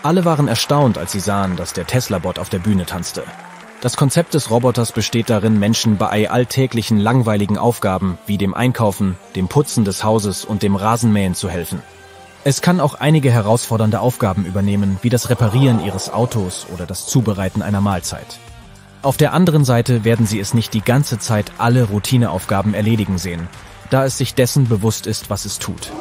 Alle waren erstaunt, als sie sahen, dass der Tesla-Bot auf der Bühne tanzte. Das Konzept des Roboters besteht darin, Menschen bei alltäglichen, langweiligen Aufgaben wie dem Einkaufen, dem Putzen des Hauses und dem Rasenmähen zu helfen. Es kann auch einige herausfordernde Aufgaben übernehmen, wie das Reparieren ihres Autos oder das Zubereiten einer Mahlzeit. Auf der anderen Seite werden sie es nicht die ganze Zeit alle Routineaufgaben erledigen sehen, da es sich dessen bewusst ist, was es tut.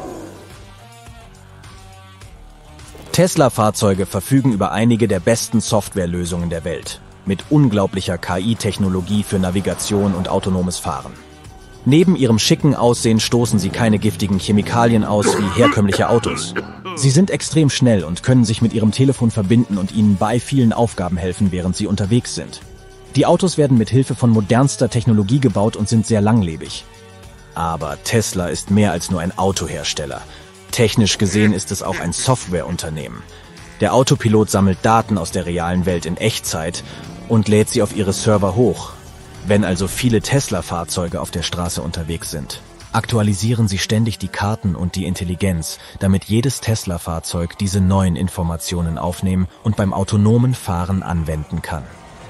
Tesla-Fahrzeuge verfügen über einige der besten Softwarelösungen der Welt, mit unglaublicher KI-Technologie für Navigation und autonomes Fahren. Neben ihrem schicken Aussehen stoßen sie keine giftigen Chemikalien aus wie herkömmliche Autos. Sie sind extrem schnell und können sich mit ihrem Telefon verbinden und ihnen bei vielen Aufgaben helfen, während sie unterwegs sind. Die Autos werden mit Hilfe von modernster Technologie gebaut und sind sehr langlebig. Aber Tesla ist mehr als nur ein Autohersteller. Technisch gesehen ist es auch ein Softwareunternehmen. Der Autopilot sammelt Daten aus der realen Welt in Echtzeit und lädt sie auf ihre Server hoch. Wenn also viele Tesla-Fahrzeuge auf der Straße unterwegs sind, aktualisieren sie ständig die Karten und die Intelligenz, damit jedes Tesla-Fahrzeug diese neuen Informationen aufnehmen und beim autonomen Fahren anwenden kann.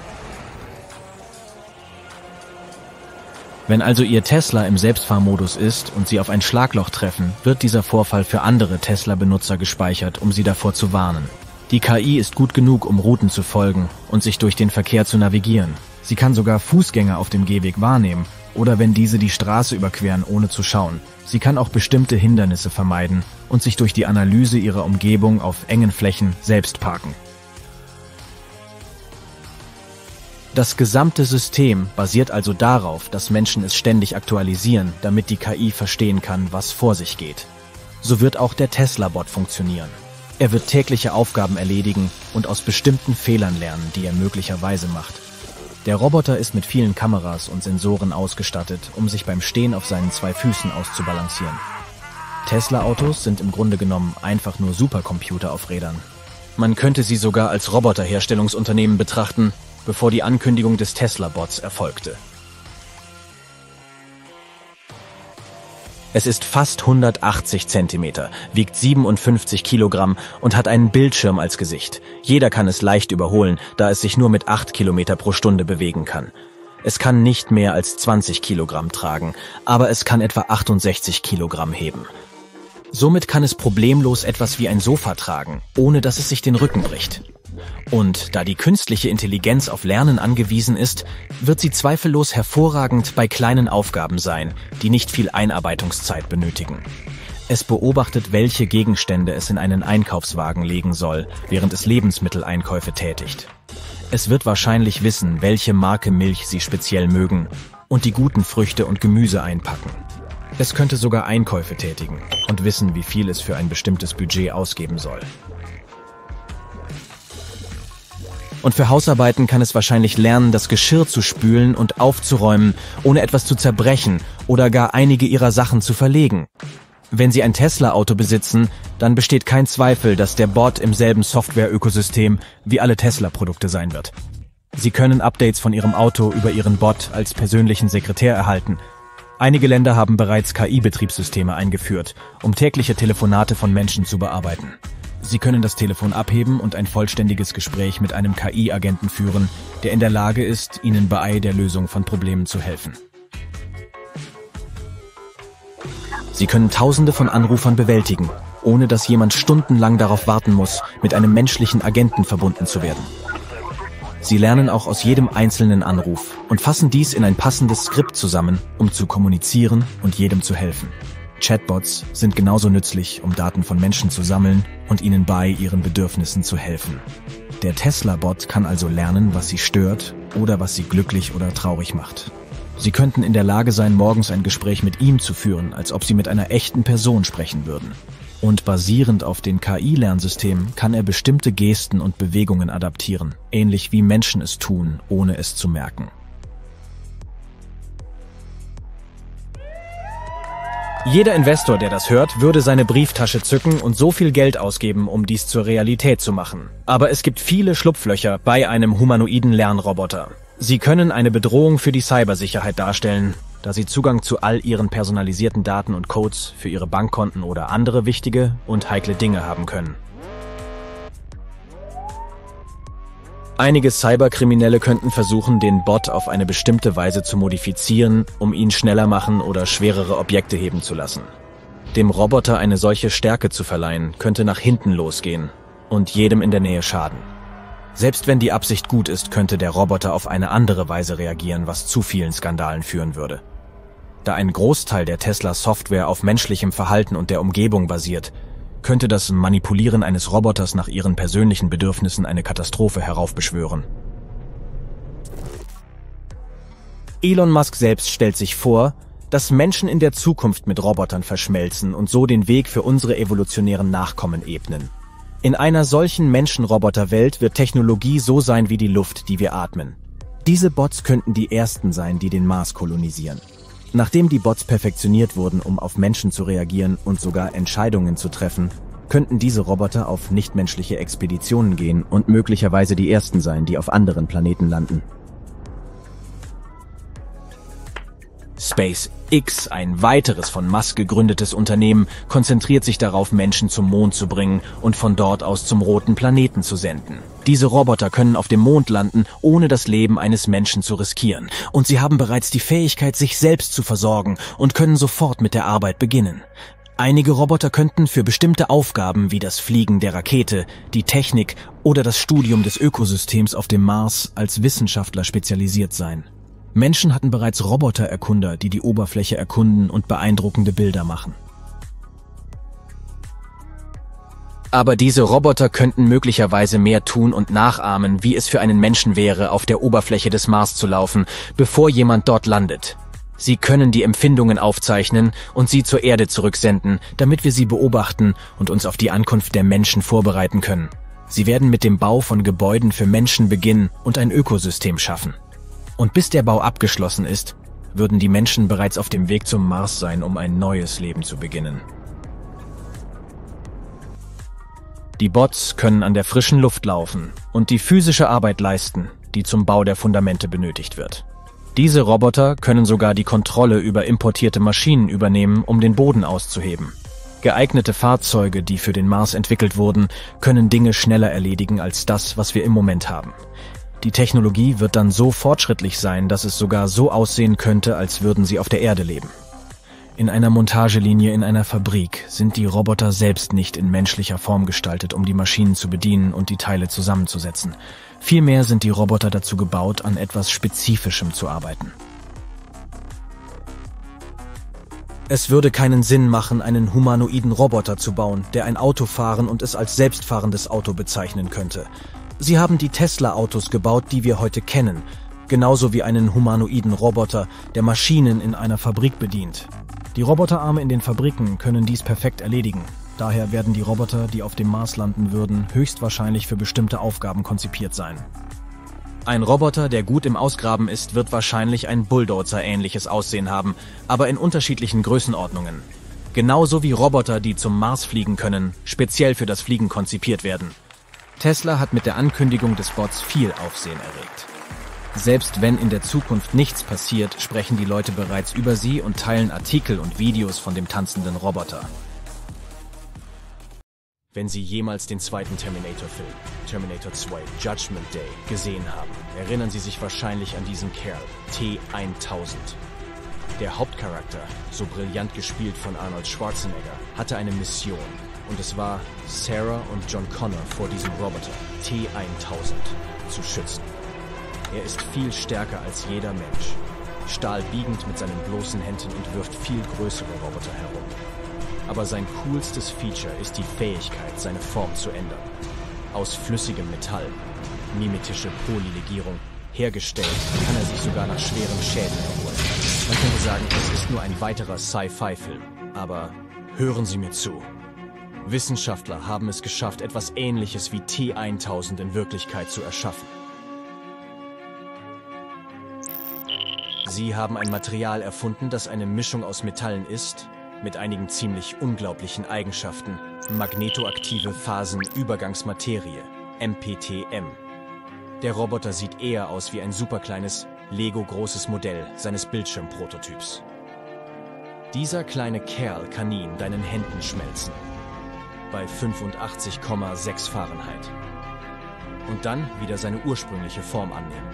Wenn also Ihr Tesla im Selbstfahrmodus ist und Sie auf ein Schlagloch treffen, wird dieser Vorfall für andere Tesla-Benutzer gespeichert, um sie davor zu warnen. Die KI ist gut genug, um Routen zu folgen und sich durch den Verkehr zu navigieren. Sie kann sogar Fußgänger auf dem Gehweg wahrnehmen oder wenn diese die Straße überqueren, ohne zu schauen. Sie kann auch bestimmte Hindernisse vermeiden und sich durch die Analyse ihrer Umgebung auf engen Flächen selbst parken. Das gesamte System basiert also darauf, dass Menschen es ständig aktualisieren, damit die KI verstehen kann, was vor sich geht. So wird auch der Tesla-Bot funktionieren. Er wird tägliche Aufgaben erledigen und aus bestimmten Fehlern lernen, die er möglicherweise macht. Der Roboter ist mit vielen Kameras und Sensoren ausgestattet, um sich beim Stehen auf seinen 2 Füßen auszubalancieren. Tesla-Autos sind im Grunde genommen einfach nur Supercomputer auf Rädern. Man könnte sie sogar als Roboterherstellungsunternehmen betrachten, bevor die Ankündigung des Tesla-Bots erfolgte. Es ist fast 180 Zentimeter, wiegt 57 Kilogramm und hat einen Bildschirm als Gesicht. Jeder kann es leicht überholen, da es sich nur mit 8 Kilometer pro Stunde bewegen kann. Es kann nicht mehr als 20 Kilogramm tragen, aber es kann etwa 68 Kilogramm heben. Somit kann es problemlos etwas wie ein Sofa tragen, ohne dass es sich den Rücken bricht. Und da die künstliche Intelligenz auf Lernen angewiesen ist, wird sie zweifellos hervorragend bei kleinen Aufgaben sein, die nicht viel Einarbeitungszeit benötigen. Es beobachtet, welche Gegenstände es in einen Einkaufswagen legen soll, während es Lebensmitteleinkäufe tätigt. Es wird wahrscheinlich wissen, welche Marke Milch Sie speziell mögen und die guten Früchte und Gemüse einpacken. Es könnte sogar Einkäufe tätigen und wissen, wie viel es für ein bestimmtes Budget ausgeben soll. Und für Hausarbeiten kann es wahrscheinlich lernen, das Geschirr zu spülen und aufzuräumen, ohne etwas zu zerbrechen oder gar einige ihrer Sachen zu verlegen. Wenn Sie ein Tesla-Auto besitzen, dann besteht kein Zweifel, dass der Bot im selben Software-Ökosystem wie alle Tesla-Produkte sein wird. Sie können Updates von Ihrem Auto über Ihren Bot als persönlichen Sekretär erhalten. Einige Länder haben bereits KI-Betriebssysteme eingeführt, um tägliche Telefonate von Menschen zu bearbeiten. Sie können das Telefon abheben und ein vollständiges Gespräch mit einem KI-Agenten führen, der in der Lage ist, Ihnen bei der Lösung von Problemen zu helfen. Sie können Tausende von Anrufern bewältigen, ohne dass jemand stundenlang darauf warten muss, mit einem menschlichen Agenten verbunden zu werden. Sie lernen auch aus jedem einzelnen Anruf und fassen dies in ein passendes Skript zusammen, um zu kommunizieren und jedem zu helfen. Chatbots sind genauso nützlich, um Daten von Menschen zu sammeln und ihnen bei ihren Bedürfnissen zu helfen. Der Tesla-Bot kann also lernen, was sie stört oder was sie glücklich oder traurig macht. Sie könnten in der Lage sein, morgens ein Gespräch mit ihm zu führen, als ob sie mit einer echten Person sprechen würden. Und basierend auf den KI-Lernsystemen kann er bestimmte Gesten und Bewegungen adaptieren, ähnlich wie Menschen es tun, ohne es zu merken. Jeder Investor, der das hört, würde seine Brieftasche zücken und so viel Geld ausgeben, um dies zur Realität zu machen. Aber es gibt viele Schlupflöcher bei einem humanoiden Lernroboter. Sie können eine Bedrohung für die Cybersicherheit darstellen, da sie Zugang zu all ihren personalisierten Daten und Codes für ihre Bankkonten oder andere wichtige und heikle Dinge haben können. Einige Cyberkriminelle könnten versuchen, den Bot auf eine bestimmte Weise zu modifizieren, um ihn schneller machen oder schwerere Objekte heben zu lassen. Dem Roboter eine solche Stärke zu verleihen, könnte nach hinten losgehen und jedem in der Nähe schaden. Selbst wenn die Absicht gut ist, könnte der Roboter auf eine andere Weise reagieren, was zu vielen Skandalen führen würde. Da ein Großteil der Tesla-Software auf menschlichem Verhalten und der Umgebung basiert, könnte das Manipulieren eines Roboters nach ihren persönlichen Bedürfnissen eine Katastrophe heraufbeschwören. Elon Musk selbst stellt sich vor, dass Menschen in der Zukunft mit Robotern verschmelzen und so den Weg für unsere evolutionären Nachkommen ebnen. In einer solchen Menschen-Roboter-Welt wird Technologie so sein wie die Luft, die wir atmen. Diese Bots könnten die ersten sein, die den Mars kolonisieren. Nachdem die Bots perfektioniert wurden, um auf Menschen zu reagieren und sogar Entscheidungen zu treffen, könnten diese Roboter auf nichtmenschliche Expeditionen gehen und möglicherweise die ersten sein, die auf anderen Planeten landen. SpaceX, ein weiteres von Musk gegründetes Unternehmen, konzentriert sich darauf, Menschen zum Mond zu bringen und von dort aus zum roten Planeten zu senden. Diese Roboter können auf dem Mond landen, ohne das Leben eines Menschen zu riskieren. Und sie haben bereits die Fähigkeit, sich selbst zu versorgen und können sofort mit der Arbeit beginnen. Einige Roboter könnten für bestimmte Aufgaben wie das Fliegen der Rakete, die Technik oder das Studium des Ökosystems auf dem Mars als Wissenschaftler spezialisiert sein. Menschen hatten bereits Robotererkunder, die die Oberfläche erkunden und beeindruckende Bilder machen. Aber diese Roboter könnten möglicherweise mehr tun und nachahmen, wie es für einen Menschen wäre, auf der Oberfläche des Mars zu laufen, bevor jemand dort landet. Sie können die Empfindungen aufzeichnen und sie zur Erde zurücksenden, damit wir sie beobachten und uns auf die Ankunft der Menschen vorbereiten können. Sie werden mit dem Bau von Gebäuden für Menschen beginnen und ein Ökosystem schaffen. Und bis der Bau abgeschlossen ist, würden die Menschen bereits auf dem Weg zum Mars sein, um ein neues Leben zu beginnen. Die Bots können an der frischen Luft laufen und die physische Arbeit leisten, die zum Bau der Fundamente benötigt wird. Diese Roboter können sogar die Kontrolle über importierte Maschinen übernehmen, um den Boden auszuheben. Geeignete Fahrzeuge, die für den Mars entwickelt wurden, können Dinge schneller erledigen als das, was wir im Moment haben. Die Technologie wird dann so fortschrittlich sein, dass es sogar so aussehen könnte, als würden sie auf der Erde leben. In einer Montagelinie in einer Fabrik sind die Roboter selbst nicht in menschlicher Form gestaltet, um die Maschinen zu bedienen und die Teile zusammenzusetzen. Vielmehr sind die Roboter dazu gebaut, an etwas Spezifischem zu arbeiten. Es würde keinen Sinn machen, einen humanoiden Roboter zu bauen, der ein Auto fahren und es als selbstfahrendes Auto bezeichnen könnte. Sie haben die Tesla-Autos gebaut, die wir heute kennen, genauso wie einen humanoiden Roboter, der Maschinen in einer Fabrik bedient. Die Roboterarme in den Fabriken können dies perfekt erledigen. Daher werden die Roboter, die auf dem Mars landen würden, höchstwahrscheinlich für bestimmte Aufgaben konzipiert sein. Ein Roboter, der gut im Ausgraben ist, wird wahrscheinlich ein Bulldozer-ähnliches Aussehen haben, aber in unterschiedlichen Größenordnungen. Genauso wie Roboter, die zum Mars fliegen können, speziell für das Fliegen konzipiert werden. Tesla hat mit der Ankündigung des Bots viel Aufsehen erregt. Selbst wenn in der Zukunft nichts passiert, sprechen die Leute bereits über sie und teilen Artikel und Videos von dem tanzenden Roboter. Wenn Sie jemals den zweiten Terminator-Film, Terminator 2, Judgment Day, gesehen haben, erinnern Sie sich wahrscheinlich an diesen Kerl, T-1000. Der Hauptcharakter, so brillant gespielt von Arnold Schwarzenegger, hatte eine Mission. Und es war, Sarah und John Connor vor diesem Roboter, T-1000, zu schützen. Er ist viel stärker als jeder Mensch, stahlbiegend mit seinen bloßen Händen und wirft viel größere Roboter herum. Aber sein coolstes Feature ist die Fähigkeit, seine Form zu ändern. Aus flüssigem Metall, mimetische Polylegierung, hergestellt, kann er sich sogar nach schweren Schäden erholen. Man könnte sagen, es ist nur ein weiterer Sci-Fi-Film. Aber hören Sie mir zu. Wissenschaftler haben es geschafft, etwas Ähnliches wie T-1000 in Wirklichkeit zu erschaffen. Sie haben ein Material erfunden, das eine Mischung aus Metallen ist, mit einigen ziemlich unglaublichen Eigenschaften, magnetoaktive Phasenübergangsmaterie, MPTM. Der Roboter sieht eher aus wie ein superkleines, Lego-großes Modell seines Bildschirmprototyps. Dieser kleine Kerl kann ihn deinen Händen schmelzen. Bei 85,6 Fahrenheit. und dann wieder seine ursprüngliche Form annehmen.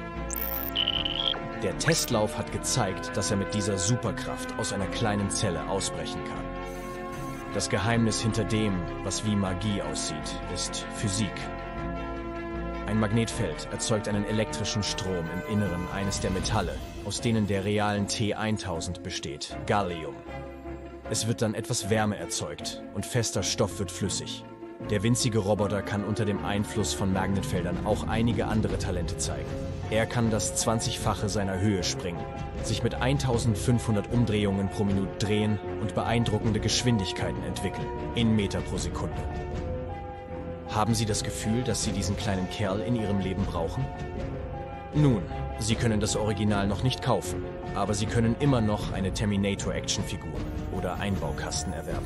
Der Testlauf hat gezeigt, dass er mit dieser Superkraft aus einer kleinen Zelle ausbrechen kann. Das Geheimnis hinter dem, was wie Magie aussieht, ist Physik. Ein Magnetfeld erzeugt einen elektrischen Strom im Inneren eines der Metalle, aus denen der realen T1000 besteht, Gallium. Es wird dann etwas Wärme erzeugt und fester Stoff wird flüssig. Der winzige Roboter kann unter dem Einfluss von Magnetfeldern auch einige andere Talente zeigen. Er kann das 20-fache seiner Höhe springen, sich mit 1500 Umdrehungen pro Minute drehen und beeindruckende Geschwindigkeiten entwickeln, in Meter pro Sekunde. Haben Sie das Gefühl, dass Sie diesen kleinen Kerl in Ihrem Leben brauchen? Nun, Sie können das Original noch nicht kaufen, aber Sie können immer noch eine Terminator-Actionfigur oder Einbaukasten erwerben.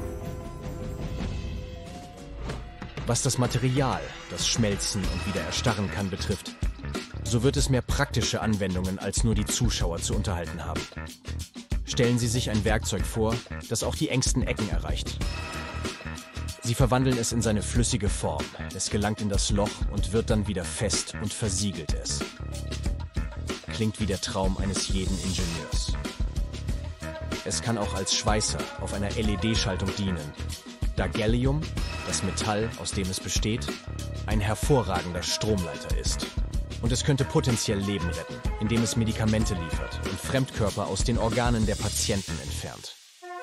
Was das Material, das schmelzen und wieder erstarren kann, betrifft, so wird es mehr praktische Anwendungen als nur die Zuschauer zu unterhalten haben. Stellen Sie sich ein Werkzeug vor, das auch die engsten Ecken erreicht. Sie verwandeln es in seine flüssige Form, es gelangt in das Loch und wird dann wieder fest und versiegelt es. Klingt wie der Traum eines jeden Ingenieurs. Es kann auch als Schweißer auf einer LED-Schaltung dienen, da Gallium, das Metall, aus dem es besteht, ein hervorragender Stromleiter ist. Und es könnte potenziell Leben retten, indem es Medikamente liefert und Fremdkörper aus den Organen der Patienten entfernt.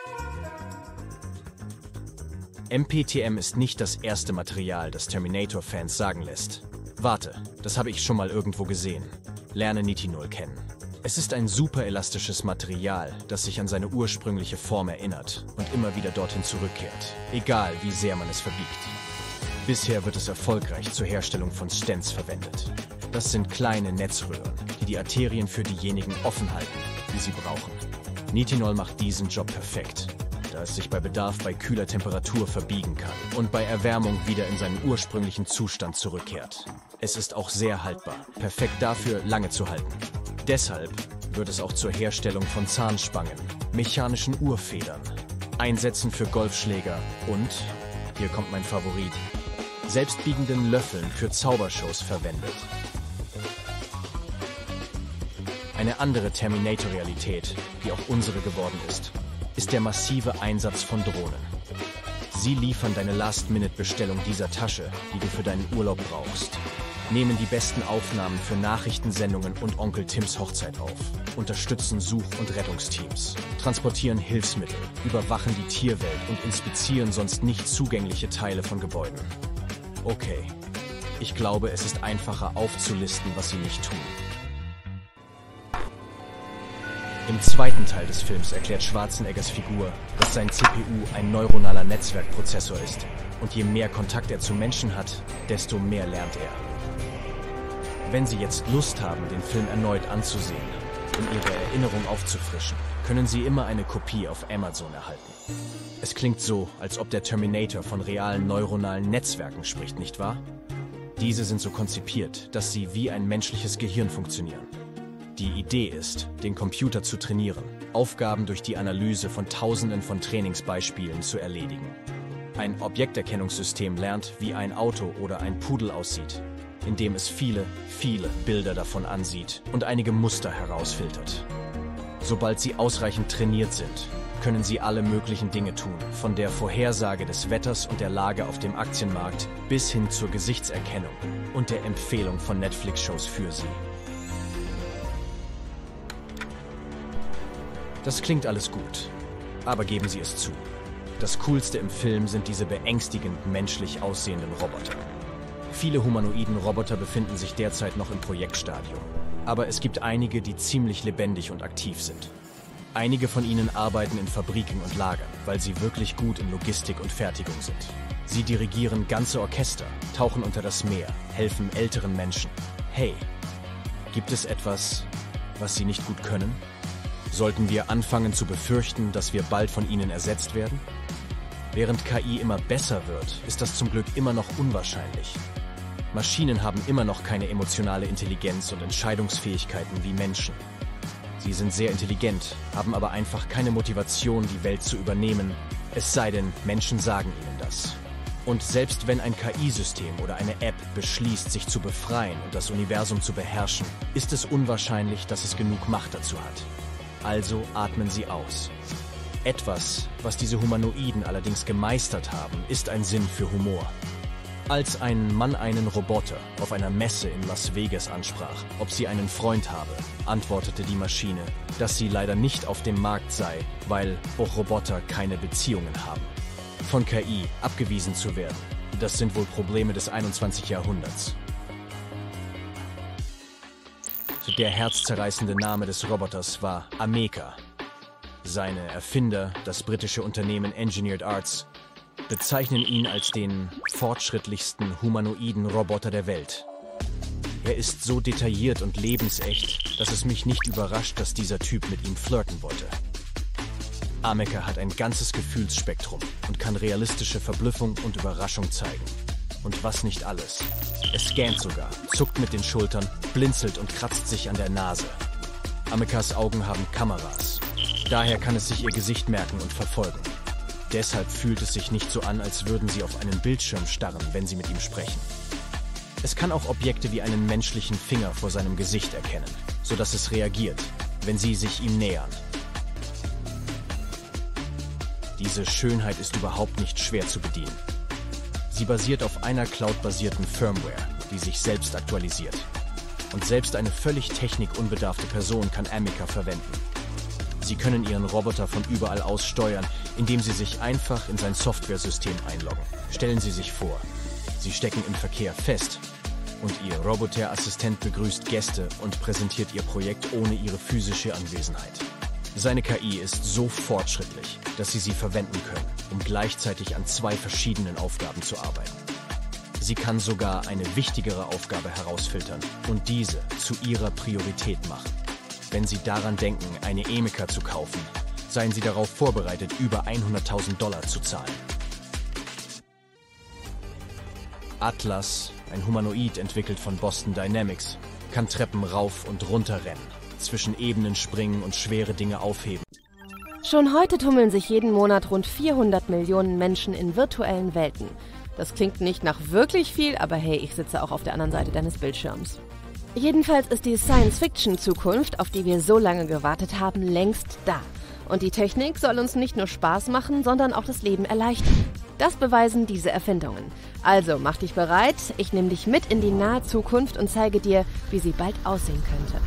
MPTM ist nicht das erste Material, das Terminator-Fans sagen lässt: Warte, das habe ich schon mal irgendwo gesehen. Lerne Nitinol kennen. Es ist ein super elastisches Material, das sich an seine ursprüngliche Form erinnert und immer wieder dorthin zurückkehrt, egal wie sehr man es verbiegt. Bisher wird es erfolgreich zur Herstellung von Stents verwendet. Das sind kleine Netzröhren, die die Arterien für diejenigen offen halten, die sie brauchen. Nitinol macht diesen Job perfekt, da es sich bei Bedarf bei kühler Temperatur verbiegen kann und bei Erwärmung wieder in seinen ursprünglichen Zustand zurückkehrt. Es ist auch sehr haltbar, perfekt dafür, lange zu halten. Deshalb wird es auch zur Herstellung von Zahnspangen, mechanischen Uhrfedern, Einsätzen für Golfschläger und, hier kommt mein Favorit, selbstbiegenden Löffeln für Zaubershows verwendet. Eine andere Terminator-Realität, die auch unsere geworden ist der massive Einsatz von Drohnen. Sie liefern deine Last-Minute-Bestellung dieser Tasche, die du für deinen Urlaub brauchst, nehmen die besten Aufnahmen für Nachrichtensendungen und Onkel Tims Hochzeit auf, unterstützen Such- und Rettungsteams, transportieren Hilfsmittel, überwachen die Tierwelt und inspizieren sonst nicht zugängliche Teile von Gebäuden. Okay, ich glaube, es ist einfacher aufzulisten, was sie nicht tun. Im zweiten Teil des Films erklärt Schwarzeneggers Figur, dass sein CPU ein neuronaler Netzwerkprozessor ist und je mehr Kontakt er zu Menschen hat, desto mehr lernt er. Wenn Sie jetzt Lust haben, den Film erneut anzusehen, um Ihre Erinnerung aufzufrischen, können Sie immer eine Kopie auf Amazon erhalten. Es klingt so, als ob der Terminator von realen neuronalen Netzwerken spricht, nicht wahr? Diese sind so konzipiert, dass sie wie ein menschliches Gehirn funktionieren. Die Idee ist, den Computer zu trainieren, Aufgaben durch die Analyse von Tausenden von Trainingsbeispielen zu erledigen. Ein Objekterkennungssystem lernt, wie ein Auto oder ein Pudel aussieht, indem es viele Bilder davon ansieht und einige Muster herausfiltert. Sobald sie ausreichend trainiert sind, können sie alle möglichen Dinge tun, von der Vorhersage des Wetters und der Lage auf dem Aktienmarkt bis hin zur Gesichtserkennung und der Empfehlung von Netflix-Shows für sie. Das klingt alles gut, aber geben Sie es zu. Das Coolste im Film sind diese beängstigend menschlich aussehenden Roboter. Viele humanoiden Roboter befinden sich derzeit noch im Projektstadium, aber es gibt einige, die ziemlich lebendig und aktiv sind. Einige von ihnen arbeiten in Fabriken und Lagern, weil sie wirklich gut in Logistik und Fertigung sind. Sie dirigieren ganze Orchester, tauchen unter das Meer, helfen älteren Menschen. Hey, gibt es etwas, was sie nicht gut können? Sollten wir anfangen zu befürchten, dass wir bald von ihnen ersetzt werden? Während KI immer besser wird, ist das zum Glück immer noch unwahrscheinlich. Maschinen haben immer noch keine emotionale Intelligenz und Entscheidungsfähigkeiten wie Menschen. Sie sind sehr intelligent, haben aber einfach keine Motivation, die Welt zu übernehmen, es sei denn, Menschen sagen ihnen das. Und selbst wenn ein KI-System oder eine App beschließt, sich zu befreien und das Universum zu beherrschen, ist es unwahrscheinlich, dass es genug Macht dazu hat. Also atmen sie aus. Etwas, was diese Humanoiden allerdings gemeistert haben, ist ein Sinn für Humor. Als ein Mann einen Roboter auf einer Messe in Las Vegas ansprach, ob sie einen Freund habe, antwortete die Maschine, dass sie leider nicht auf dem Markt sei, weil auch Roboter keine Beziehungen haben. Von KI abgewiesen zu werden, das sind wohl Probleme des 21. Jahrhunderts. Der herzzerreißende Name des Roboters war Ameca. Seine Erfinder, das britische Unternehmen Engineered Arts, bezeichnen ihn als den fortschrittlichsten humanoiden Roboter der Welt. Er ist so detailliert und lebensecht, dass es mich nicht überrascht, dass dieser Typ mit ihm flirten wollte. Ameca hat ein ganzes Gefühlsspektrum und kann realistische Verblüffung und Überraschung zeigen. Und was nicht alles. Er scannt sogar, zuckt mit den Schultern, blinzelt und kratzt sich an der Nase. Amecas Augen haben Kameras. Daher kann es sich ihr Gesicht merken und verfolgen. Deshalb fühlt es sich nicht so an, als würden sie auf einen Bildschirm starren, wenn sie mit ihm sprechen. Es kann auch Objekte wie einen menschlichen Finger vor seinem Gesicht erkennen, sodass es reagiert, wenn sie sich ihm nähern. Diese Schönheit ist überhaupt nicht schwer zu bedienen. Sie basiert auf einer cloud-basierten Firmware, die sich selbst aktualisiert. Und selbst eine völlig technikunbedarfte Person kann Ameca verwenden. Sie können Ihren Roboter von überall aus steuern, indem Sie sich einfach in sein Softwaresystem einloggen. Stellen Sie sich vor, Sie stecken im Verkehr fest und Ihr Roboter-Assistent begrüßt Gäste und präsentiert Ihr Projekt ohne Ihre physische Anwesenheit. Seine KI ist so fortschrittlich, dass Sie sie verwenden können, um gleichzeitig an 2 verschiedenen Aufgaben zu arbeiten. Sie kann sogar eine wichtigere Aufgabe herausfiltern und diese zu Ihrer Priorität machen. Wenn Sie daran denken, eine Ameca zu kaufen, seien Sie darauf vorbereitet, über $100.000 zu zahlen. Atlas, ein Humanoid entwickelt von Boston Dynamics, kann Treppen rauf und runter rennen, zwischen Ebenen springen und schwere Dinge aufheben. Schon heute tummeln sich jeden Monat rund 400 Millionen Menschen in virtuellen Welten. Das klingt nicht nach wirklich viel, aber hey, ich sitze auch auf der anderen Seite deines Bildschirms. Jedenfalls ist die Science-Fiction-Zukunft, auf die wir so lange gewartet haben, längst da. Und die Technik soll uns nicht nur Spaß machen, sondern auch das Leben erleichtern. Das beweisen diese Erfindungen. Also mach dich bereit, ich nehme dich mit in die nahe Zukunft und zeige dir, wie sie bald aussehen könnte.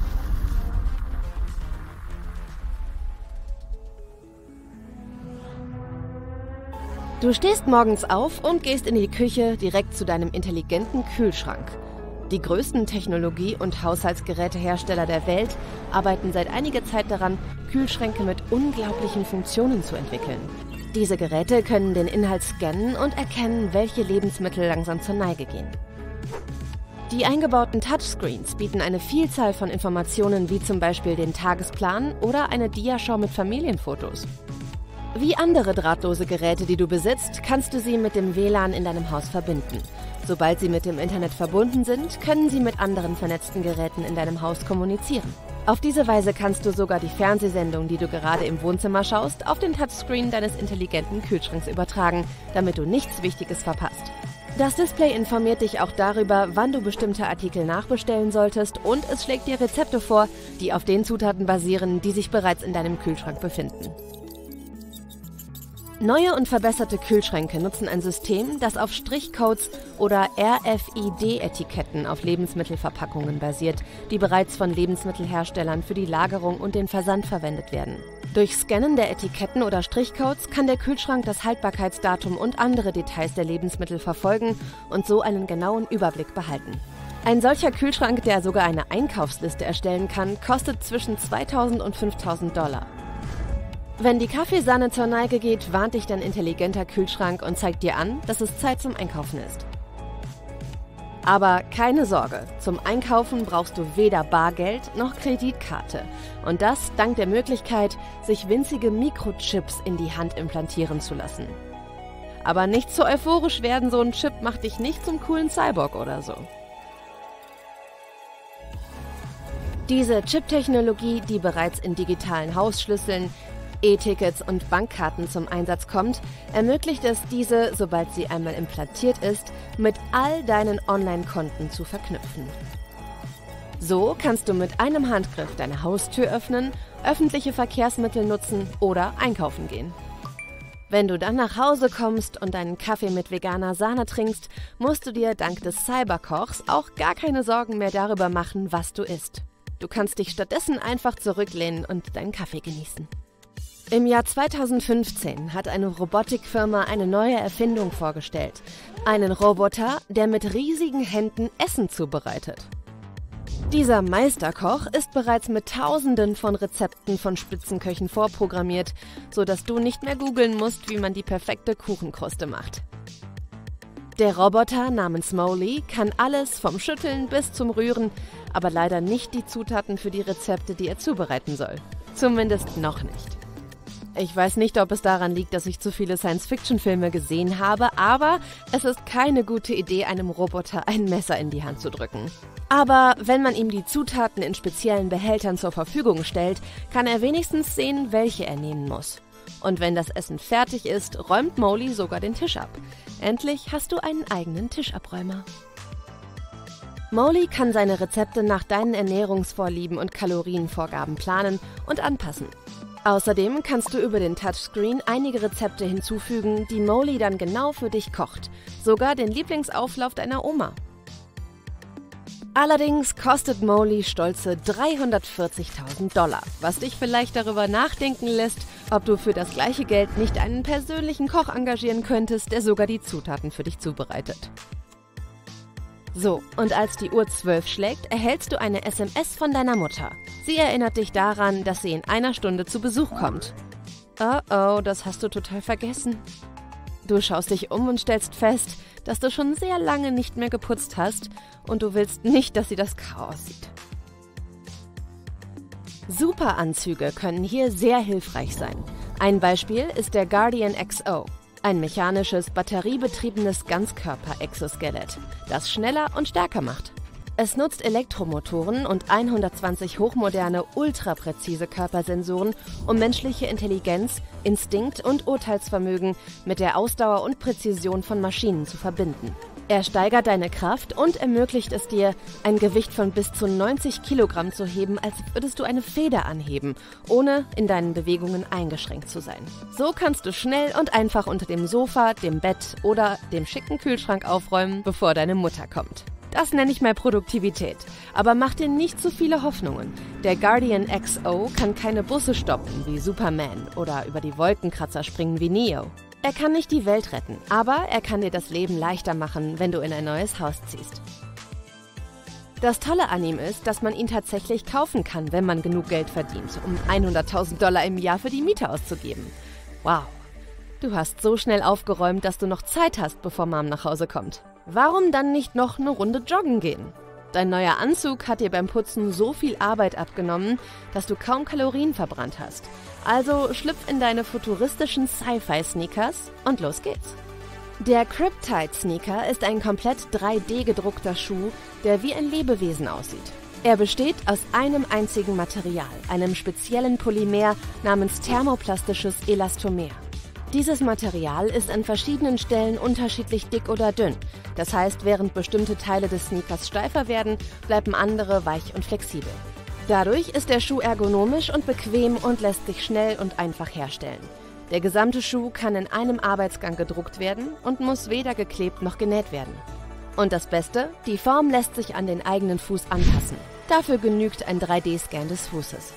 Du stehst morgens auf und gehst in die Küche direkt zu deinem intelligenten Kühlschrank. Die größten Technologie- und Haushaltsgerätehersteller der Welt arbeiten seit einiger Zeit daran, Kühlschränke mit unglaublichen Funktionen zu entwickeln. Diese Geräte können den Inhalt scannen und erkennen, welche Lebensmittel langsam zur Neige gehen. Die eingebauten Touchscreens bieten eine Vielzahl von Informationen wie zum Beispiel den Tagesplan oder eine Diaschau mit Familienfotos. Wie andere drahtlose Geräte, die du besitzt, kannst du sie mit dem WLAN in deinem Haus verbinden. Sobald sie mit dem Internet verbunden sind, können sie mit anderen vernetzten Geräten in deinem Haus kommunizieren. Auf diese Weise kannst du sogar die Fernsehsendung, die du gerade im Wohnzimmer schaust, auf den Touchscreen deines intelligenten Kühlschranks übertragen, damit du nichts Wichtiges verpasst. Das Display informiert dich auch darüber, wann du bestimmte Artikel nachbestellen solltest, und es schlägt dir Rezepte vor, die auf den Zutaten basieren, die sich bereits in deinem Kühlschrank befinden. Neue und verbesserte Kühlschränke nutzen ein System, das auf Strichcodes oder RFID-Etiketten auf Lebensmittelverpackungen basiert, die bereits von Lebensmittelherstellern für die Lagerung und den Versand verwendet werden. Durch Scannen der Etiketten oder Strichcodes kann der Kühlschrank das Haltbarkeitsdatum und andere Details der Lebensmittel verfolgen und so einen genauen Überblick behalten. Ein solcher Kühlschrank, der sogar eine Einkaufsliste erstellen kann, kostet zwischen $2.000 und $5.000. Wenn die Kaffeesahne zur Neige geht, warnt dich dein intelligenter Kühlschrank und zeigt dir an, dass es Zeit zum Einkaufen ist. Aber keine Sorge, zum Einkaufen brauchst du weder Bargeld noch Kreditkarte. Und das dank der Möglichkeit, sich winzige Mikrochips in die Hand implantieren zu lassen. Aber nicht so euphorisch werden, so ein Chip macht dich nicht zum coolen Cyborg oder so. Diese Chip-Technologie, die bereits in digitalen Hausschlüsseln, E-Tickets und Bankkarten zum Einsatz kommt, ermöglicht es diese, sobald sie einmal implantiert ist, mit all deinen Online-Konten zu verknüpfen. So kannst du mit einem Handgriff deine Haustür öffnen, öffentliche Verkehrsmittel nutzen oder einkaufen gehen. Wenn du dann nach Hause kommst und einen Kaffee mit veganer Sahne trinkst, musst du dir dank des Cyberkochs auch gar keine Sorgen mehr darüber machen, was du isst. Du kannst dich stattdessen einfach zurücklehnen und deinen Kaffee genießen. Im Jahr 2015 hat eine Robotikfirma eine neue Erfindung vorgestellt. Einen Roboter, der mit riesigen Händen Essen zubereitet. Dieser Meisterkoch ist bereits mit Tausenden von Rezepten von Spitzenköchen vorprogrammiert, sodass du nicht mehr googeln musst, wie man die perfekte Kuchenkruste macht. Der Roboter namens Molly kann alles vom Schütteln bis zum Rühren, aber leider nicht die Zutaten für die Rezepte, die er zubereiten soll. Zumindest noch nicht. Ich weiß nicht, ob es daran liegt, dass ich zu viele Science-Fiction-Filme gesehen habe, aber es ist keine gute Idee, einem Roboter ein Messer in die Hand zu drücken. Aber wenn man ihm die Zutaten in speziellen Behältern zur Verfügung stellt, kann er wenigstens sehen, welche er nehmen muss. Und wenn das Essen fertig ist, räumt Molly sogar den Tisch ab. Endlich hast du einen eigenen Tischabräumer. Molly kann seine Rezepte nach deinen Ernährungsvorlieben und Kalorienvorgaben planen und anpassen. Außerdem kannst du über den Touchscreen einige Rezepte hinzufügen, die Molly dann genau für dich kocht. Sogar den Lieblingsauflauf deiner Oma. Allerdings kostet Molly stolze $340.000, was dich vielleicht darüber nachdenken lässt, ob du für das gleiche Geld nicht einen persönlichen Koch engagieren könntest, der sogar die Zutaten für dich zubereitet. So, und als die Uhr 12 schlägt, erhältst du eine SMS von deiner Mutter. Sie erinnert dich daran, dass sie in einer Stunde zu Besuch kommt. Oh, das hast du total vergessen. Du schaust dich um und stellst fest, dass du schon sehr lange nicht mehr geputzt hast und du willst nicht, dass sie das Chaos sieht. Superanzüge können hier sehr hilfreich sein. Ein Beispiel ist der Guardian XO. Ein mechanisches, batteriebetriebenes Ganzkörper-Exoskelett, das schneller und stärker macht. Es nutzt Elektromotoren und 120 hochmoderne, ultrapräzise Körpersensoren, um menschliche Intelligenz, Instinkt und Urteilsvermögen mit der Ausdauer und Präzision von Maschinen zu verbinden. Er steigert deine Kraft und ermöglicht es dir, ein Gewicht von bis zu 90 Kilogramm zu heben, als würdest du eine Feder anheben, ohne in deinen Bewegungen eingeschränkt zu sein. So kannst du schnell und einfach unter dem Sofa, dem Bett oder dem schicken Kühlschrank aufräumen, bevor deine Mutter kommt. Das nenne ich mal Produktivität. Aber mach dir nicht zu viele Hoffnungen. Der Guardian XO kann keine Busse stoppen wie Superman oder über die Wolkenkratzer springen wie Neo. Er kann nicht die Welt retten, aber er kann dir das Leben leichter machen, wenn du in ein neues Haus ziehst. Das Tolle an ihm ist, dass man ihn tatsächlich kaufen kann, wenn man genug Geld verdient, um $100.000 im Jahr für die Miete auszugeben. Wow, du hast so schnell aufgeräumt, dass du noch Zeit hast, bevor Mom nach Hause kommt. Warum dann nicht noch eine Runde joggen gehen? Dein neuer Anzug hat dir beim Putzen so viel Arbeit abgenommen, dass du kaum Kalorien verbrannt hast. Also schlüpf in deine futuristischen Sci-Fi-Sneakers und los geht's. Der Cryptide-Sneaker ist ein komplett 3D-gedruckter Schuh, der wie ein Lebewesen aussieht. Er besteht aus einem einzigen Material, einem speziellen Polymer namens thermoplastisches Elastomer. Dieses Material ist an verschiedenen Stellen unterschiedlich dick oder dünn. Das heißt, während bestimmte Teile des Sneakers steifer werden, bleiben andere weich und flexibel. Dadurch ist der Schuh ergonomisch und bequem und lässt sich schnell und einfach herstellen. Der gesamte Schuh kann in einem Arbeitsgang gedruckt werden und muss weder geklebt noch genäht werden. Und das Beste, die Form lässt sich an den eigenen Fuß anpassen. Dafür genügt ein 3D-Scan des Fußes.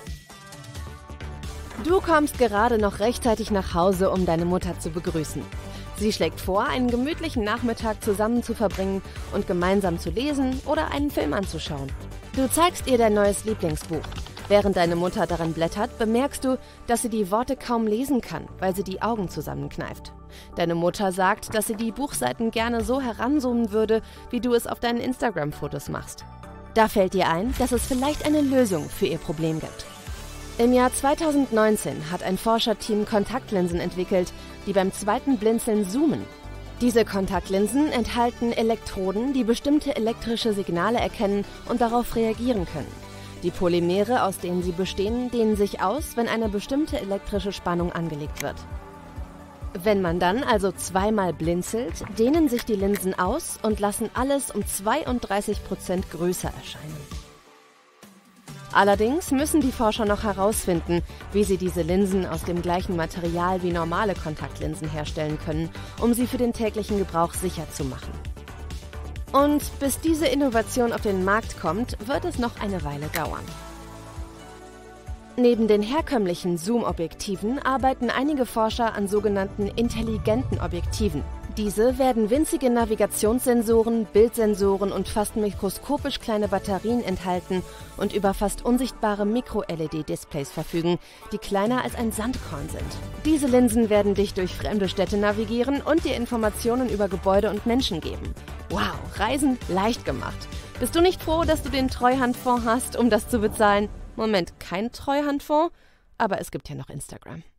Du kommst gerade noch rechtzeitig nach Hause, um deine Mutter zu begrüßen. Sie schlägt vor, einen gemütlichen Nachmittag zusammen zu verbringen und gemeinsam zu lesen oder einen Film anzuschauen. Du zeigst ihr dein neues Lieblingsbuch. Während deine Mutter darin blättert, bemerkst du, dass sie die Worte kaum lesen kann, weil sie die Augen zusammenkneift. Deine Mutter sagt, dass sie die Buchseiten gerne so heranzoomen würde, wie du es auf deinen Instagram-Fotos machst. Da fällt dir ein, dass es vielleicht eine Lösung für ihr Problem gibt. Im Jahr 2019 hat ein Forscherteam Kontaktlinsen entwickelt, die beim zweiten Blinzeln zoomen. Diese Kontaktlinsen enthalten Elektroden, die bestimmte elektrische Signale erkennen und darauf reagieren können. Die Polymere, aus denen sie bestehen, dehnen sich aus, wenn eine bestimmte elektrische Spannung angelegt wird. Wenn man dann also zweimal blinzelt, dehnen sich die Linsen aus und lassen alles um 32% größer erscheinen. Allerdings müssen die Forscher noch herausfinden, wie sie diese Linsen aus dem gleichen Material wie normale Kontaktlinsen herstellen können, um sie für den täglichen Gebrauch sicher zu machen. Und bis diese Innovation auf den Markt kommt, wird es noch eine Weile dauern. Neben den herkömmlichen Zoom-Objektiven arbeiten einige Forscher an sogenannten intelligenten Objektiven. Diese werden winzige Navigationssensoren, Bildsensoren und fast mikroskopisch kleine Batterien enthalten und über fast unsichtbare Micro-LED-Displays verfügen, die kleiner als ein Sandkorn sind. Diese Linsen werden dich durch fremde Städte navigieren und dir Informationen über Gebäude und Menschen geben. Wow, Reisen leicht gemacht. Bist du nicht froh, dass du den Treuhandfonds hast, um das zu bezahlen? Moment, kein Treuhandfonds? Aber es gibt ja noch Instagram.